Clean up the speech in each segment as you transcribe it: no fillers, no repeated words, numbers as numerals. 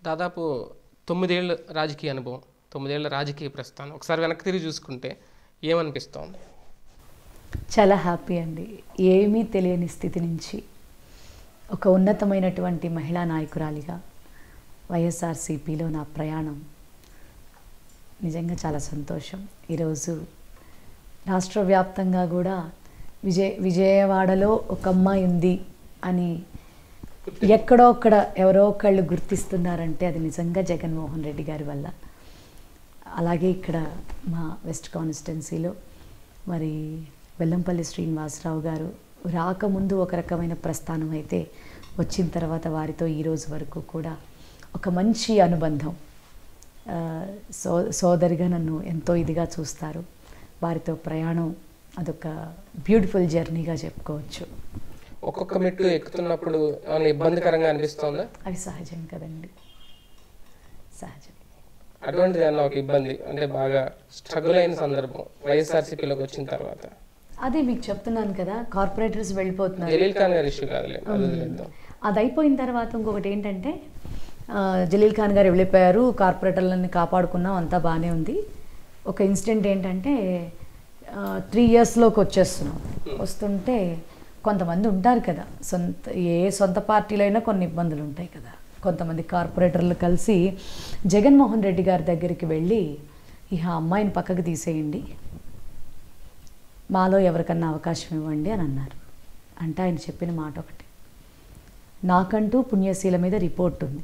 దాదాపు 9 ఏళ్ళ రాజకీయ అనుభవం, 9 ఏళ్ళ రాజకీయ ప్రస్థానం ఒకసారి వెనక్కి తిరిగి చూసుకుంటే ఏమనిపిస్తోంది? చాలా హ్యాపీ అండి. ఏమీ తెలియని స్థితి నుంచి ఒక ఉన్నతమైనటువంటి మహిళా నాయకురాలిగా వైఎస్ఆర్సీపీలో నా ప్రయాణం నిజంగా చాలా సంతోషం. ఈరోజు రాష్ట్ర వ్యాప్తంగా కూడా విజయవాడలో ఒక అమ్మాయి ఉంది అని ఎక్కడో ఒక్కడ ఎవరో ఒకళ్ళు గుర్తిస్తున్నారంటే అది నిజంగా జగన్మోహన్ రెడ్డి గారి వల్ల. అలాగే ఇక్కడ మా వెస్ట్ కాన్స్టిట్యున్సీలో మరి వెల్లంపల్లి శ్రీనివాసరావు గారు రాకముందు ఒక రకమైన ప్రస్థానం అయితే వచ్చిన తర్వాత వారితో ఈరోజు వరకు కూడా ఒక మంచి అనుబంధం. సోదరిగా నన్ను ఎంతో ఇదిగా చూస్తారు. వారితో ప్రయాణం అదొక బ్యూటిఫుల్ జర్నీగా చెప్పుకోవచ్చు. ఒక్కొక్క మెట్టు ఎక్కుతున్నప్పుడు ఏమైనా ఇబ్బందికరంగా అనిపిస్తుందా? అవి సహజం కదండి, సహజం. అటువంటిది అన్న ఒక ఇబ్బంది అంటే బాగా స్ట్రగుల్ అయిన సందర్భం వైఎస్ఆర్సీపీలోకి వచ్చిన తర్వాత? అదే మీకు చెప్తున్నాను కదా, కార్పొరేటర్స్ వెళ్ళిపోతున్నారు. జలీల్ ఖాన్ గారి ఇష్యూ కాదులే, అది అయిపోయిన తర్వాత ఇంకొకటి ఏంటంటే జలీల్ ఖాన్ గారు వెళ్ళిపోయారు, కార్పొరేటర్లని కాపాడుకున్నాం, అంతా బాగానే ఉంది. ఒక ఇన్సిడెంట్ ఏంటంటే 3 ఇయర్స్లోకి వస్తుంటే కొంతమంది ఉంటారు కదా, సొంత పార్టీలో అయినా కొన్ని ఇబ్బందులు ఉంటాయి కదా. కొంతమంది కార్పొరేటర్లు కలిసి జగన్మోహన్ రెడ్డి గారి దగ్గరికి వెళ్ళి ఇహ అమ్మాయిని పక్కకు తీసేయండి, మాలో ఎవరికన్నా అవకాశం ఇవ్వండి అని అన్నారు. అంటే ఆయన చెప్పిన మాట ఒకటి, నాకంటూ పుణ్యశీల మీద రిపోర్ట్ ఉంది,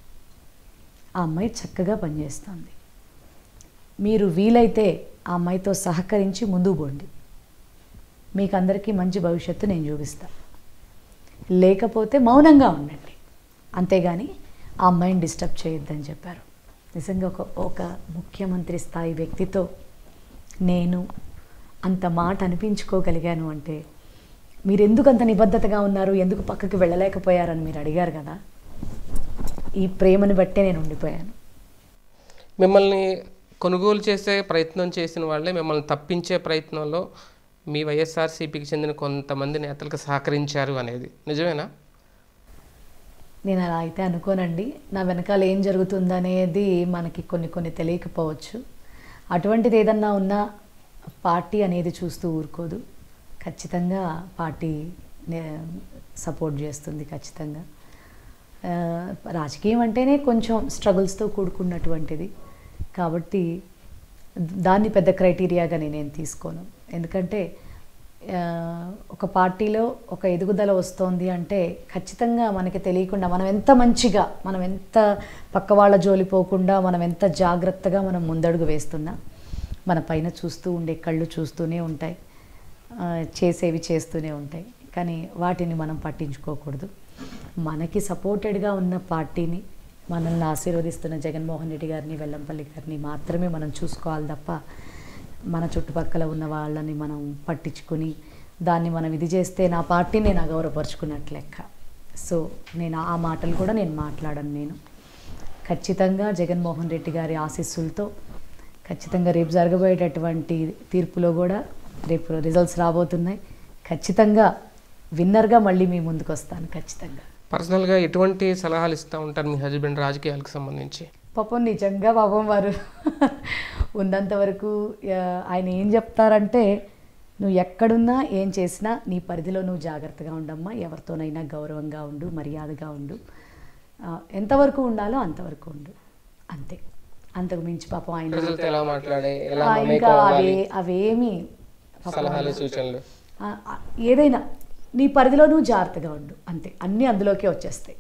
ఆ అమ్మాయి చక్కగా పనిచేస్తుంది, మీరు వీలైతే ఆ అమ్మాయితో సహకరించి ముందుకు పోండి, మీకు అందరికీ మంచి భవిష్యత్తు నేను చూపిస్తాను, లేకపోతే మౌనంగా ఉండండి, అంతేగాని ఆ అమ్మాయిని డిస్టర్బ్ చేయొద్దని చెప్పారు. నిజంగా ఒక ముఖ్యమంత్రి స్థాయి వ్యక్తితో నేను అంత మాట అనిపించుకోగలిగాను అంటే, మీరు ఎందుకు అంత నిబద్ధతగా ఉన్నారు, ఎందుకు పక్కకి వెళ్ళలేకపోయారని మీరు అడిగారు కదా, ఈ ప్రేమను బట్టే నేను ఉండిపోయాను. మిమ్మల్ని కొనుగోలు చేసే ప్రయత్నం చేసిన వాళ్ళే మిమ్మల్ని తప్పించే ప్రయత్నంలో మీ వైఎస్ఆర్సీపీకి చెందిన కొంతమంది నేతలకు సహకరించారు అనేది నిజమేనా? నేను అలా అయితే అనుకోనండి. నా వెనకాల ఏం జరుగుతుందనేది మనకి కొన్ని తెలియకపోవచ్చు. అటువంటిది ఏదన్నా ఉన్నా పార్టీ అనేది చూస్తూ ఊరుకోదు. ఖచ్చితంగా పార్టీ సపోర్ట్ చేస్తుంది. ఖచ్చితంగా రాజకీయం అంటేనే కొంచెం స్ట్రగుల్స్తో కూడుకున్నటువంటిది కాబట్టి దాన్ని పెద్ద క్రైటీరియాగా నేనేం తీసుకోను. ఎందుకంటే ఒక పార్టీలో ఒక ఎదుగుదల వస్తోంది అంటే ఖచ్చితంగా మనకి తెలియకుండా మనం ఎంత మంచిగా, మనం ఎంత పక్క వాళ్ళ జోలి పోకుండా, మనం ఎంత జాగ్రత్తగా మనం ముందడుగు వేస్తున్నా మన పైన చూస్తూ ఉండే కళ్ళు చూస్తూనే ఉంటాయి, చేసేవి చేస్తూనే ఉంటాయి. కానీ వాటిని మనం పట్టించుకోకూడదు. మనకి సపోర్టెడ్గా ఉన్న పార్టీని, మనల్ని ఆశీర్వదిస్తున్న జగన్మోహన్ రెడ్డి గారిని, వెల్లంపల్లి గారిని మాత్రమే మనం చూసుకోవాలి తప్ప మన చుట్టుపక్కల ఉన్న వాళ్ళని మనం పట్టించుకొని దాన్ని మనం ఇది చేస్తే నా పార్టీని నేను అగౌరవపరుచుకున్నట్లు లెక్క. సో నేను ఆ మాటలు కూడా నేను మాట్లాడను. నేను ఖచ్చితంగా జగన్మోహన్ రెడ్డి గారి ఆశీస్సులతో ఖచ్చితంగా రేపు జరగబోయేటటువంటి తీర్పులో కూడా రేపు రిజల్ట్స్ రాబోతున్నాయి. ఖచ్చితంగా విన్నర్గా మళ్ళీ మీ ముందుకు వస్తాను. ఖచ్చితంగా. పర్సనల్గా ఎటువంటి సలహాలు ఇస్తూ ఉంటారు మీ హస్బెండ్ రాజకీయాలకు సంబంధించి? పాపం నిజంగా పాపం వారు ఉన్నంత వరకు ఆయన ఏం చెప్తారంటే, నువ్వు ఎక్కడున్నా ఏం చేసినా నీ పరిధిలో నువ్వు జాగ్రత్తగా ఉండమ్మా, ఎవరితోనైనా గౌరవంగా ఉండు, మర్యాదగా ఉండు, ఎంతవరకు ఉండాలో అంతవరకు ఉండు, అంతే. అంతకు మించి పాపం ఆయన ఇంకా అవేమి సూచనలు ఏదైనా నీ పరిధిలో నువ్వు జాగ్రత్తగా ఉండు, అంతే. అన్నీ అందులోకే వచ్చేస్తాయి.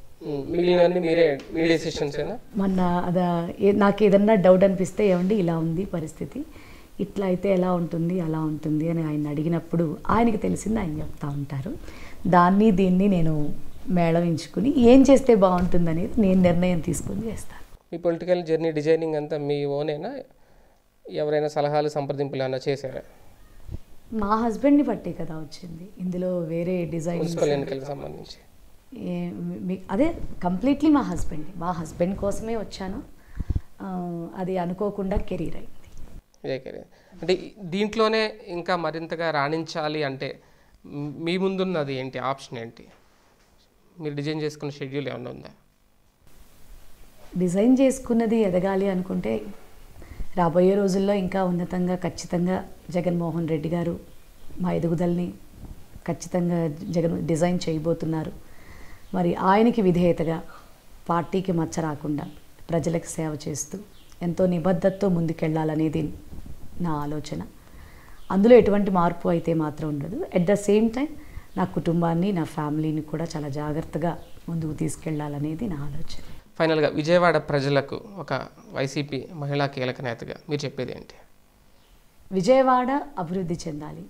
మొన్న నాకు ఏదన్నా డౌట్ అనిపిస్తే, ఏమండి ఇలా ఉంది పరిస్థితి, ఇట్లా అయితే ఎలా ఉంటుంది, అలా ఉంటుంది అని ఆయన అడిగినప్పుడు ఆయనకి తెలిసింది ఆయన చెప్తా ఉంటారు. దీన్ని నేను మేళవించుకుని ఏం చేస్తే బాగుంటుందనేది నేను నిర్ణయం తీసుకుని చేస్తాను. మీ పొలిటికల్ జర్నీ డిజైనింగ్ అంతా మీ ఓనేనా? ఎవరైనా సలహాలు సంప్రదింపులు ఏమైనా చేశారా? మా హస్బెండ్ని బట్టే కదా వచ్చింది. ఇందులో వేరే డిజైనింగ్ ఎన్నికలకు సంబంధించి అదే కంప్లీట్లీ మా హస్బెండ్ కోసమే వచ్చాను. అది అనుకోకుండా కెరీర్ అయింది. అంటే దీంట్లోనే ఇంకా మరింతగా రాణించాలి అంటే మీ ముందున్నది ఏంటి, ఆప్షన్ ఏంటి? మీరు డిజైన్ చేసుకున్న షెడ్యూల్ ఏమన్నా ఉందా? డిజైన్ చేసుకున్నది ఎదగాలి అనుకుంటే రాబోయే రోజుల్లో ఇంకా ఉన్నతంగా ఖచ్చితంగా జగన్మోహన్ రెడ్డి గారు మా ఎదుగుదలని ఖచ్చితంగా డిజైన్ చేయబోతున్నారు. మరి ఆయనకి విధేయతగా పార్టీకి మచ్చ రాకుండా ప్రజలకు సేవ చేస్తూ ఎంతో నిబద్ధతతో ముందుకెళ్ళాలనేది నా ఆలోచన. అందులో ఎటువంటి మార్పు అయితే మాత్రం ఉండదు. ఎట్ ద సేమ్ టైం నా కుటుంబాన్ని, నా ఫ్యామిలీని కూడా చాలా జాగ్రత్తగా ముందుకు తీసుకెళ్లాలనేది నా ఆలోచన. ఫైనల్గా విజయవాడ ప్రజలకు ఒక వైసీపీ మహిళా కీలక నేతగా మీరు చెప్పేది ఏంటి? విజయవాడ అభివృద్ధి చెందాలి.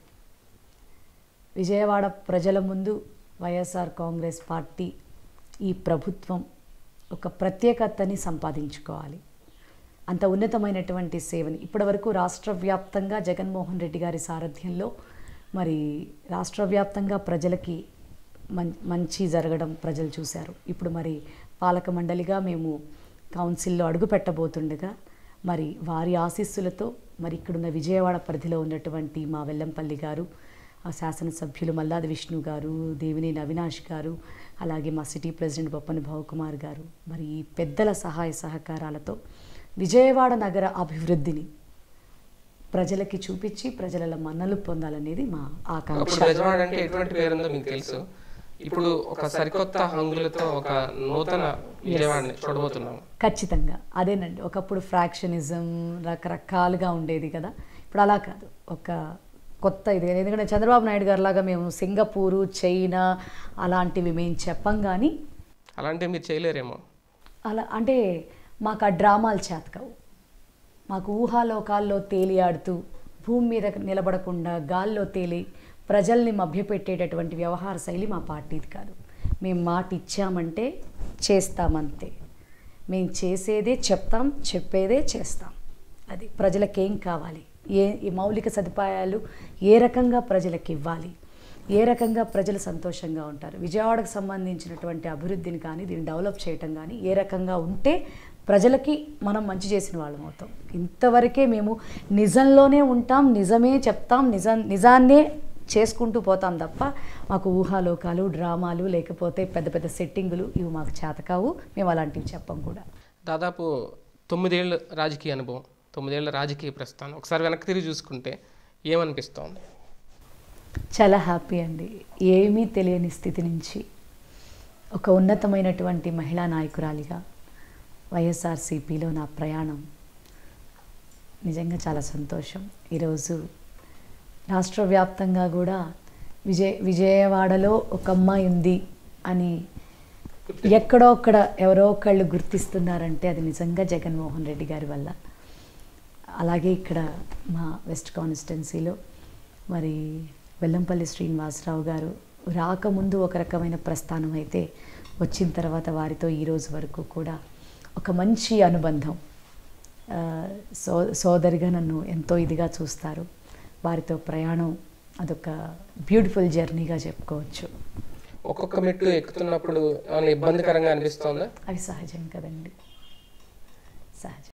విజయవాడ ప్రజల ముందు వైఎస్ఆర్ కాంగ్రెస్ పార్టీ, ఈ ప్రభుత్వం ఒక ప్రత్యేకతని సంపాదించుకోవాలి. అంత ఉన్నతమైనటువంటి సేవని ఇప్పటివరకు రాష్ట్ర వ్యాప్తంగా జగన్మోహన్ రెడ్డి గారి సారథ్యంలో మరి రాష్ట్ర వ్యాప్తంగా ప్రజలకి మంచి జరగడం ప్రజలు చూశారు. ఇప్పుడు మరి పాలక మండలిగా మేము కౌన్సిల్లో అడుగు పెట్టబోతుండగా మరి వారి ఆశీస్సులతో మరి ఇక్కడున్న విజయవాడ పరిధిలో ఉన్నటువంటి మా వెల్లంపల్లి గారు, శాసనసభ్యులు మల్లాది విష్ణు గారు, దేవినేని అవినాష్ గారు, అలాగే మా సిటీ ప్రెసిడెంట్ బొప్పన భావకుమార్ గారు, మరి ఈ పెద్దల సహాయ సహకారాలతో విజయవాడ నగర అభివృద్ధిని ప్రజలకి చూపించి ప్రజల మన్నలు పొందాలనేది మా ఆకాంక్ష. విజయవాడ అంటే ఎటువంటి పేరుందో మీకు తెలుసు. ఇప్పుడు ఒక సరికొత్త హంగులతో ఒక నూతన విజయవాడని చూడబోతున్నాము. ఖచ్చితంగా అదేనండి. ఒకప్పుడు ఫ్రాక్షనిజం రకరకాలుగా ఉండేది కదా, ఇప్పుడు అలా కాదు, ఒక కొత్త ఇది. ఎందుకంటే చంద్రబాబు నాయుడు గారు లాగా మేము సింగపూరు, చైనా అలాంటివి మేము చెప్పం, కానీ అలాంటివి మీరు చేయలేరేమో. అలా అంటే మాకు ఆ డ్రామాలు చేతకావు. మాకు ఊహాలోకాల్లో తేలియాడుతూ భూమి మీద నిలబడకుండా గాల్లో తేలి ప్రజల్ని మభ్యపెట్టేటటువంటి వ్యవహార శైలి మా పార్టీది కాదు. మేము మాట ఇచ్చామంటే చేస్తామంతే. మేము చేసేదే చెప్తాం, చెప్పేదే చేస్తాం. అది ప్రజలకేం కావాలి, ఏ మౌలిక సదుపాయాలు ఏ రకంగా ప్రజలకు ఇవ్వాలి, ఏ రకంగా ప్రజలు సంతోషంగా ఉంటారు, విజయవాడకు సంబంధించినటువంటి అభివృద్ధిని కానీ దీన్ని డెవలప్ చేయటం కానీ ఏ రకంగా ఉంటే ప్రజలకి మనం మంచి చేసిన వాళ్ళం అవుతాం. ఇంతవరకే మేము నిజంలోనే ఉంటాం, నిజమే చెప్తాం, నిజాన్నే చేసుకుంటూ పోతాం తప్ప మాకు ఊహాలోకాలు, డ్రామాలు, లేకపోతే పెద్ద పెద్ద సెట్టింగులు ఇవి మాకు చేతకావు. మేము అలాంటివి చెప్పం కూడా. దాదాపు 9 ఏళ్ళ రాజకీయ అనుభవం, 9 ఏళ్ళ రాజకీయ ప్రస్థానం ఒకసారి వెనక్కి తిరిగి చూసుకుంటే ఏమనిపిస్తోంది? చాలా హ్యాపీ అండి. ఏమీ తెలియని స్థితి నుంచి ఒక ఉన్నతమైనటువంటి మహిళా నాయకురాలిగా వైఎస్ఆర్సీపీలో నా ప్రయాణం నిజంగా చాలా సంతోషం. ఈరోజు రాష్ట్ర వ్యాప్తంగా కూడా విజయవాడలో ఒక అమ్మాయి ఉంది అని ఎక్కడో ఒక్కడ ఎవరో ఒకళ్ళు గుర్తిస్తున్నారంటే అది నిజంగా జగన్మోహన్ రెడ్డి గారి వల్ల. అలాగే ఇక్కడ మా వెస్ట్ కాన్స్టిట్యున్సీలో మరి వెల్లంపల్లి శ్రీనివాసరావు గారు రాకముందు ఒక రకమైన ప్రస్థానం అయితే వచ్చిన తర్వాత వారితో ఈరోజు వరకు కూడా ఒక మంచి అనుబంధం. సోదరిగా నన్ను ఎంతో ఇదిగా చూస్తారు. వారితో ప్రయాణం అదొక బ్యూటిఫుల్ జర్నీగా చెప్పుకోవచ్చు. ఒక్కొక్క మెట్టు ఎక్కుతున్నప్పుడు ఇబ్బందికరంగా అనిపిస్తోందా? అవి సహజం కదండి, సహజం.